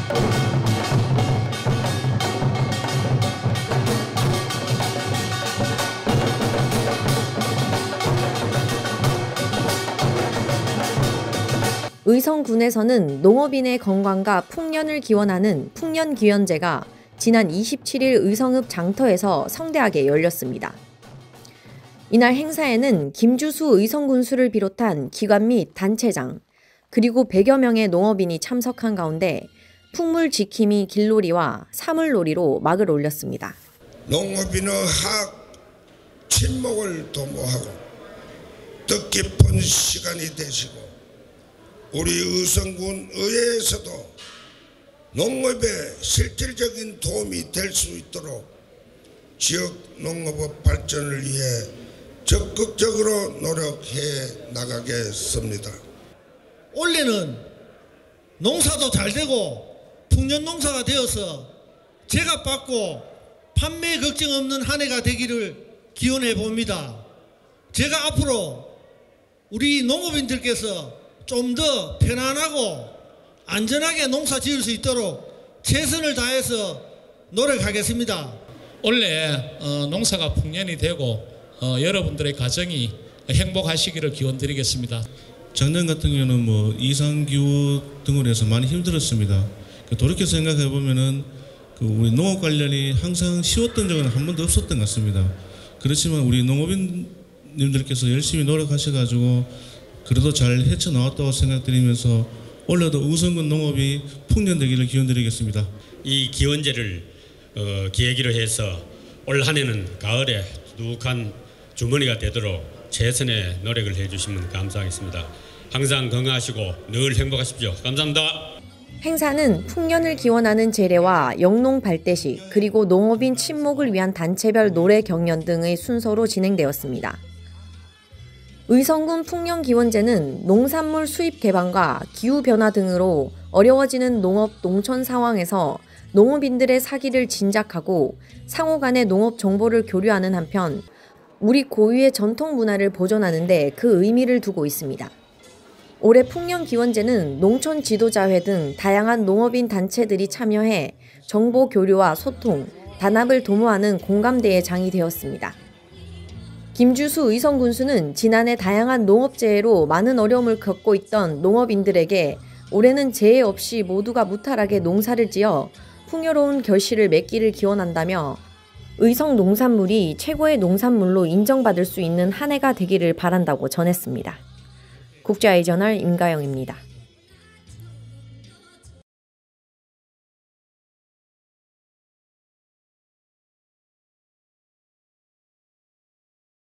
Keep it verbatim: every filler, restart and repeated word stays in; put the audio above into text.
의성군에서는 농업인의 건강과 풍년을 기원하는 풍년기원제가 지난 이십칠 일 의성읍 장터에서 성대하게 열렸습니다. 이날 행사에는 김주수 의성군수를 비롯한 기관 및 단체장, 그리고 백여 명의 농업인이 참석한 가운데 풍물 지킴이 길놀이와 사물놀이로 막을 올렸습니다. 농업인의 화학 친목을 도모하고 뜻깊은 시간이 되시고 우리 의성군 의회에서도 농업에 실질적인 도움이 될 수 있도록 지역 농업의 발전을 위해 적극적으로 노력해 나가겠습니다. 올해는 농사도 잘 되고 풍년 농사가 되어서 제값 받고 판매 걱정 없는 한 해가 되기를 기원해 봅니다. 제가 앞으로 우리 농업인들께서 좀 더 편안하고 안전하게 농사 지을 수 있도록 최선을 다해서 노력하겠습니다. 올해 어, 농사가 풍년이 되고 어, 여러분들의 가정이 행복하시기를 기원드리겠습니다. 작년 같은 경우는 뭐 이상기후 등으로 해서 많이 힘들었습니다. 돌이켜 생각해 보면은 그 우리 농업 관련이 항상 쉬웠던 적은 한 번도 없었던 것 같습니다. 그렇지만 우리 농업인님들께서 열심히 노력하셔가지고 그래도 잘 헤쳐나왔다고 생각드리면서 올해도 의성군 농업이 풍년되기를 기원드리겠습니다. 이 기원제를 어, 기획으로 해서 올 한 해는 가을에 두둑한 주머니가 되도록 최선의 노력을 해주시면 감사하겠습니다. 항상 건강하시고 늘 행복하십시오. 감사합니다. 행사는 풍년을 기원하는 제례와 영농 발대식, 그리고 농업인 친목을 위한 단체별 노래 경연 등의 순서로 진행되었습니다. 의성군 풍년기원제는 농산물 수입 개방과 기후변화 등으로 어려워지는 농업, 농촌 상황에서 농업인들의 사기를 진작하고 상호 간의 농업 정보를 교류하는 한편 우리 고유의 전통 문화를 보존하는 데 그 의미를 두고 있습니다. 올해 풍년기원제는 농촌 지도자회 등 다양한 농업인 단체들이 참여해 정보 교류와 소통, 단합을 도모하는 공감대의 장이 되었습니다. 김주수 의성군수는 지난해 다양한 농업재해로 많은 어려움을 겪고 있던 농업인들에게 올해는 재해 없이 모두가 무탈하게 농사를 지어 풍요로운 결실을 맺기를 기원한다며 의성 농산물이 최고의 농산물로 인정받을 수 있는 한 해가 되기를 바란다고 전했습니다. 국제아이저널 임가영입니다.